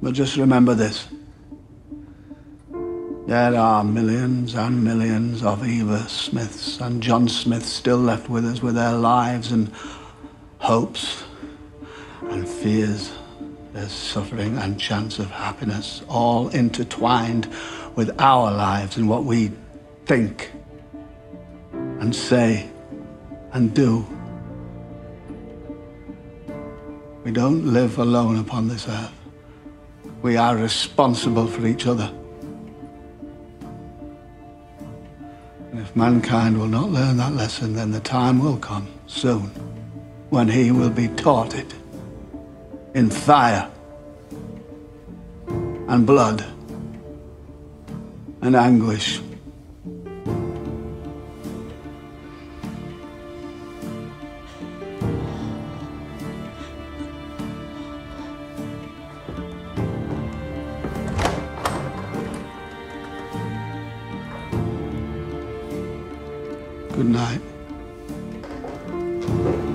But just remember this. There are millions and millions of Eva Smiths and John Smiths still left with us, with their lives and hopes and fears, their suffering and chance of happiness, all intertwined with our lives and what we think and say and do. We don't live alone upon this earth. We are responsible for each other. And if mankind will not learn that lesson, then the time will come soon when he will be taught it in fire and blood and anguish. Good night.